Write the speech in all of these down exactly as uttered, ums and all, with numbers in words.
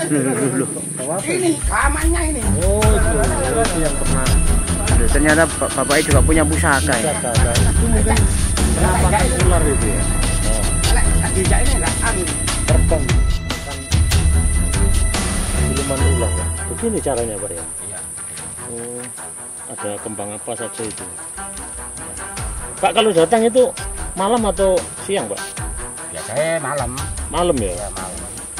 Ini kamarnya ini. Oh, itu yang pernah. Aduh, ternyata bapaknya juga punya pusaka ya. Pusaka. Itu mungkin penampakan ular itu ya. Oh. Lagi ini enggak angin. Terbang kan siluman ular ya. Begini caranya Pak ya. Iya. Oh, ada kembang apa saja itu. Pak, kalau datang itu malam atau siang Pak? Biasanya malam. Malam ya? Ya malam.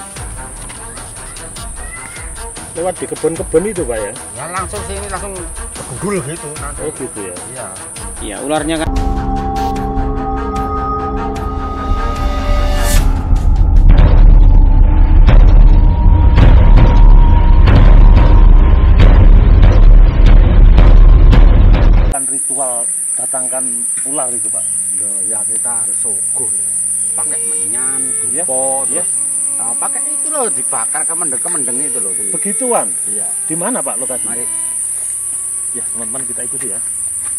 Lewat di kebun-kebun itu Pak ya? Ya langsung sini langsung begudul gitu nanti. Oh gitu ya? Iya. Iya, ularnya kan. Ritual datangkan ular itu Pak? Loh, ya kita harus suguh ya. Pakai menyan, Ya, dupo, ya. terus nah, pakai itu loh dibakar kemendeng-kemendeng itu loh. Begituan? Iya. Di mana Pak lokasinya? Mari. Ya teman-teman kita ikuti ya.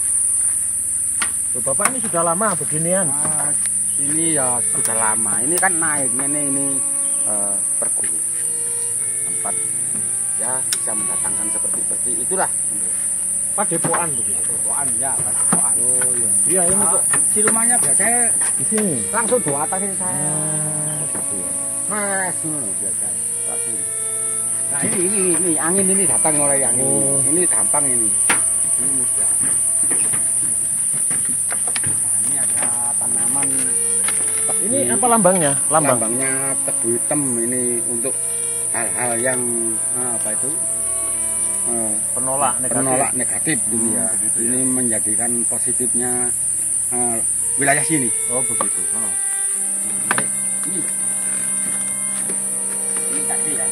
Loh, Bapak ini sudah lama beginian? Nah, ini ya sudah lama. Ini kan naiknya ini, ini uh, pergulu tempat ya bisa mendatangkan seperti seperti itulah. Padepokan begitu. Padepokan ya, padepokan. Oh iya. Iya ini Nah, kok silumannya biasanya di sini. langsung dua atas ini saya. Oh, gitu ya. Mas, biasa. Langsung. Nah ini ini ini angin ini datang mulai angin. Oh. Ini gampang ini. Ini mudah. Nah, ini ada tanaman. Tebu. Ini apa lambangnya? Lambang. Lambangnya tebu hitam ini untuk hal-hal yang ah, apa itu? Eh, Penolak negatif. penolak negatif ini ya. begitu ya. Ini menjadikan positifnya eh, wilayah sini. Oh begitu. Oh. Ini. Ini tadi ya.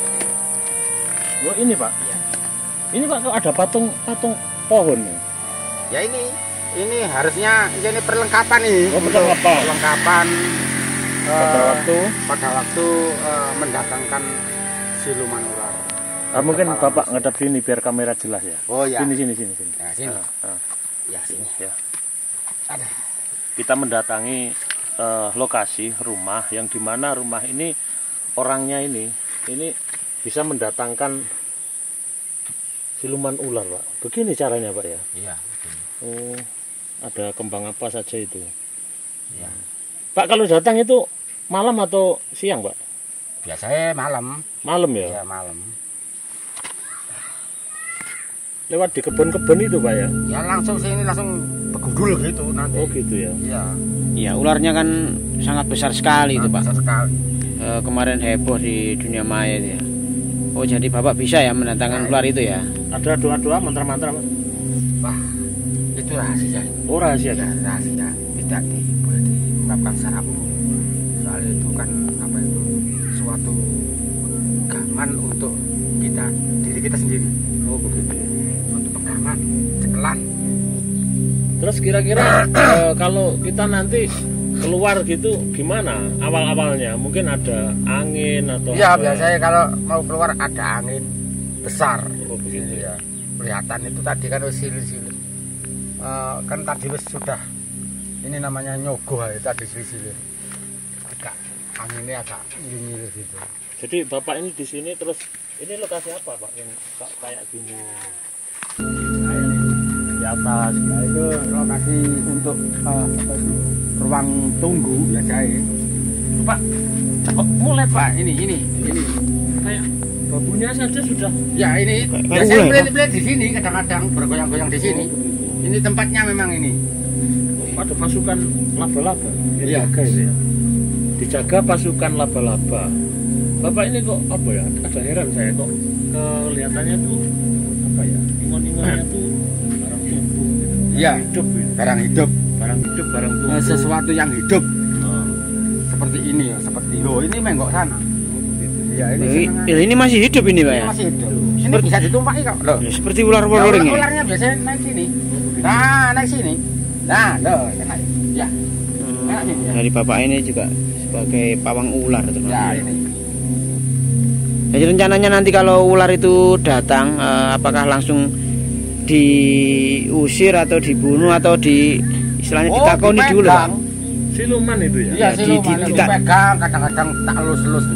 Oh ini Pak. Iya. Ini Pak kok ada patung patung pohon nih. Ya ini, ini harusnya ini perlengkapan nih. Oh, untuk perlengkapan. Perlengkapan Pada eh, waktu pada waktu eh, mendatangkan siluman ular. ah, mungkin Kepala Bapak manusia. ngadap sini biar kamera jelas ya. Oh ya. Sini sini sini sini. Nah, sini. Ah, ah. Ya sini. Ya. Ada. Kita mendatangi eh, lokasi rumah yang dimana rumah ini orangnya ini ini bisa mendatangkan siluman ular Pak. Begini caranya Pak ya. Iya. Oh, ada kembang apa saja itu. Ya. Pak, kalau datang itu malam atau siang Pak? Biasanya malam. Malam ya. Ya malam. Lewat di kebun-kebun itu Pak ya. Ya langsung sini langsung begudul gitu nanti. Oh gitu ya. Iya. Iya, ularnya kan sangat besar sekali itu Pak. Besar sekali. E, kemarin heboh di dunia maya itu ya. Oh jadi Bapak bisa ya mendatangkan ular itu ya? Ada doa-doa mantra-mantra Pak? Wah, itu rahasia. Oh rahasia Ya, kan? rahasia. Tidak di, boleh diungkapkan secara umum. Soalnya itu kan apa itu suatu gaman untuk kita diri kita sendiri. Oh begitu ya. Suatu pegangan, cekelan. Terus kira-kira eh, kalau kita nanti keluar gitu gimana awal-awalnya? Mungkin ada angin atau Iya, apa? biasanya kalau mau keluar ada angin besar. Oh begitu ya. Ya. Kelihatan itu tadi kan silir-silir. Eh, kan tadi wis sudah ini namanya nyogoh itu tadi silir-silir. Agak anginnya agak ngilir gitu. Jadi Bapak ini di sini terus ini lokasi apa Pak yang kayak gini? Di atas, nah itu lokasi untuk uh, apa itu, ruang tunggu biasanya. Pak, kok mulai Pak? Pak, ini ini ini. Kayak babunya saja sudah. Ya ini biasanya belet-belet di sini, kadang-kadang bergoyang-goyang di sini. Ini tempatnya memang ini. Ada pasukan laba-laba. Iya. Dijaga itu ya. Dijaga pasukan laba-laba. Bapak ini kok apa ya? Agak heran saya kok kelihatannya tuh apa ya? Ingon-ingonnya tuh barang tubuh gitu. Iya. Hidup gitu. Barang hidup, Barang hidup, barang Eh, tubuh. sesuatu yang hidup Oh, seperti ini ya, seperti loh ini menggok sana. begitu. Iya ini. Ini, senengan. ini masih hidup ini Pak Ini ya? masih hidup. Sini bisa ditumpaki kok. Loh. Ya, seperti ular-ular Ya, ini. ularnya biasanya naik sini. Nah, naik sini. Nah, loh, naik. Ya. Hmm, Enak nih, ya. dari Bapak ini juga sebagai pawang ular Ya, termasuk. ini. Jadi rencananya nanti kalau ular itu datang, eh, apakah langsung diusir atau dibunuh atau di istilahnya ditakoni dulu Pak? dipegang. Siluman itu ya? Iya, Ya, di- siluman di- itu tidak- dipegang, kadang-kadang tak elus-elus gitu.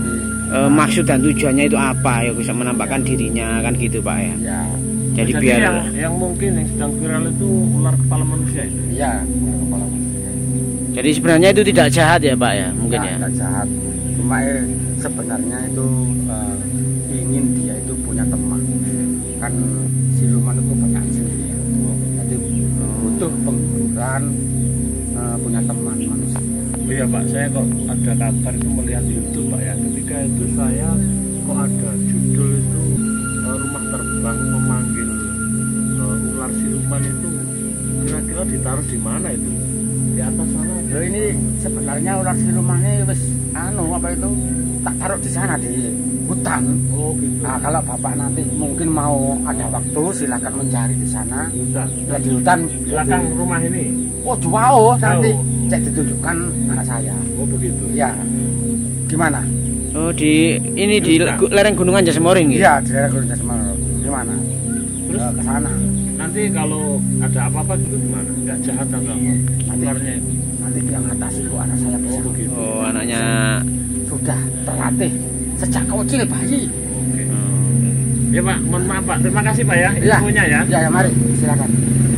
e, maksud dan tujuannya itu apa ya, bisa menampakkan dirinya kan gitu Pak ya. Ya. Jadi, Jadi biar yang, yang mungkin yang sedang viral itu ular kepala manusia itu. Iya, ular kepala manusia. jadi sebenarnya itu tidak jahat ya Pak ya, mungkin ya. Tidak jahat. Cuma eh, sebenarnya itu uh, ingin dia itu punya teman. Kan siluman itu banyak sendiri ya. Jadi butuh penghiburan, uh, punya teman manusia. Oh iya Pak, saya kok ada kabar itu melihat di YouTube Pak ya. Ketika itu saya kok ada judul itu uh, rumah terbang memanggil uh, ular siluman itu, kira-kira ditaruh di mana itu? Di atas sana. Loh ini sebenarnya ular silumannya wis anu apa itu tak taruh di sana di hutan. Oh gitu. Nah, kalau Bapak nanti mungkin mau ada waktu silakan mencari di sana. Hutan. Ya, di hutan Belakang rumah ini. Oh jauh nanti Jauh. cek ditunjukkan anak saya. Oh begitu. Ya. Gimana? Oh di ini di Hutan. gu- lereng Gunungan Jasemoring gitu. Iya di daerah Gunung Jasemoring. Gimana? Terus Eh, ke sana. nanti kalau ada apa-apa gitu gimana? Nggak jahat atau apa? Ularnya itu. Nanti dia ngatasi kok anak saya bisa. Oh begitu. Oh anaknya. Sudah terlatih sejak kecil bayi. Oke. Ya Pak, mohon maaf Pak. Terima kasih Pak ya. Iya. Infonya ya. Ya, ya mari silakan.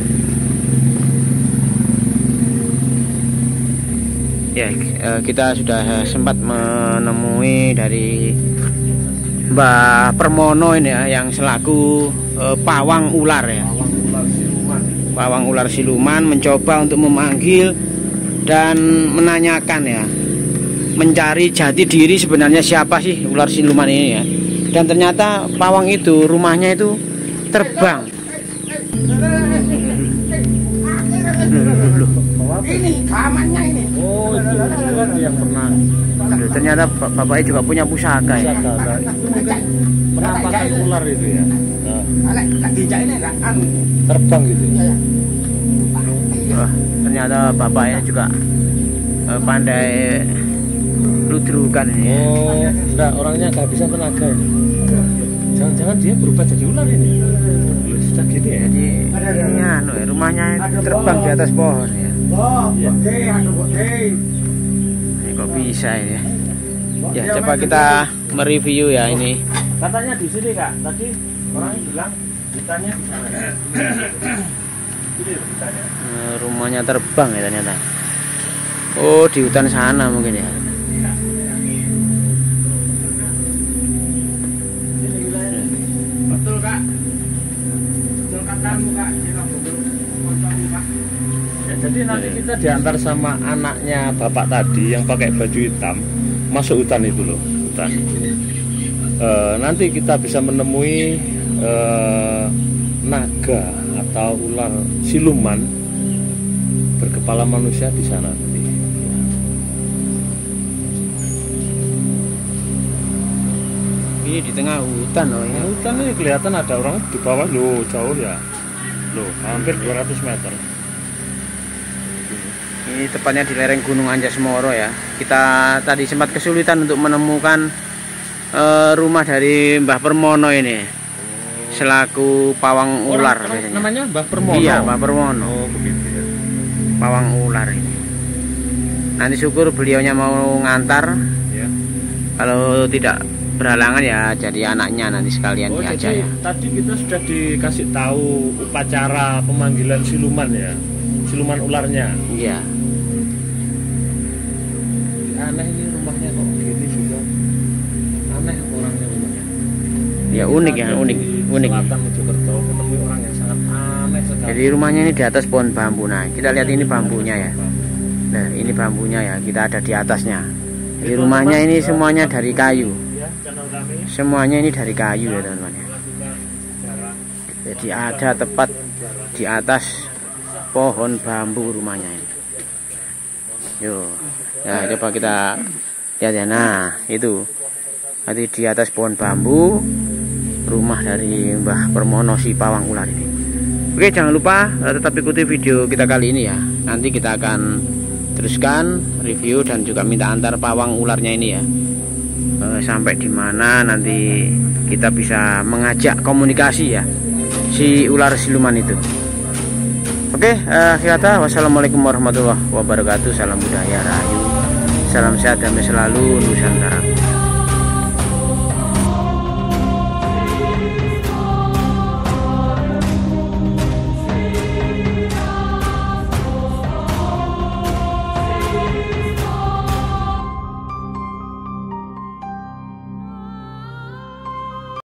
Ya, eh, kita sudah sempat menemui dari Mbah Permono ini ya, yang selaku eh, pawang ular ya. Pawang ular siluman. Pawang ular siluman mencoba untuk memanggil dan menanyakan ya, mencari jati diri sebenarnya siapa sih ular siluman ini ya. Dan ternyata pawang itu rumahnya itu terbang. Ini kamarnya ini. Oh itu, itu yang pernah. Loh, ternyata bap- bapaknya juga punya pusaka ya. Jaga, nah, itu mungkin penampakan ular itu ya. Nah, Lek lek dijak ini lah anu. terbang gitu. Ya ya. Wah, ternyata bapaknya juga eh, pandai ludrukan ini. Oh, enggak, orangnya kehabisan tenaga ya. Jangan-jangan dia berubah jadi ular ini. Loh, sudah gini ya. Jadi ini anu, ya, rumahnya itu terbang di atas pohon ya. Oh, oke, aduh oke. Ini kok bisa ini ya. Ya, coba kita mereview ya ini. Katanya di sini Kak. Tadi orang bilang hutannya di sana. Ini hutannya. Eh, rumahnya terbang ya ternyata. Oh, di hutan sana mungkin ya. Betul, Kak. Betul katamu, Kak. Ini lah betul. Koncomu, Kak. Ya, jadi nanti kita diantar sama anaknya bapak tadi yang pakai baju hitam masuk hutan itu loh, hutan. E, nanti kita bisa menemui e, naga atau ular siluman berkepala manusia di sana nanti. Ini di tengah hutan loh Nah, ya. hutan ini kelihatan ada orang di bawah loh, jauh ya, loh hampir dua ratus meter. Ini tepatnya di lereng Gunung Anjasmoro ya. Kita tadi sempat kesulitan untuk menemukan eh, rumah dari Mbah Permono ini, selaku pawang ular Orang- biasanya. namanya Mbah Permono. Iya, Mbah Permono, Oh begitu ya. pawang ular ini. Nanti syukur beliaunya mau ngantar. Ya. Kalau tidak berhalangan ya jadi anaknya nanti sekalian Oh, diajak jadi ya. tadi kita sudah dikasih tahu upacara pemanggilan siluman ya, siluman ularnya. Iya. Aneh ini rumahnya kok gini juga. Aneh orangnya rumahnya. Ya unik ya, Kita unik, di unik. Selatan Mojokerto ketemu orang yang sangat aneh sekali. Jadi rumahnya ini di atas pohon bambu. Nah, kita lihat ini bambunya ya. Nah, ini bambunya ya, kita ada di atasnya. Di rumahnya ini semuanya dari kayu. Ya, channel kami Semuanya ini dari kayu ya teman-teman ya. melakukan jarak Jadi ada tepat di atas pohon bambu rumahnya ini. Yo, ya coba kita lihat ya. Nah itu, nanti di atas pohon bambu rumah dari Mbah Permono si pawang ular ini. Oke, jangan lupa eh, tetap ikuti video kita kali ini ya. Nanti kita akan teruskan review dan juga minta antar pawang ularnya ini ya. Eh, sampai di mana nanti kita bisa mengajak komunikasi ya si ular siluman itu. Oke, eh, akhirnya wassalamualaikum warahmatullahi wabarakatuh. Salam budaya rahayu, salam sehat damai selalu Nusantara.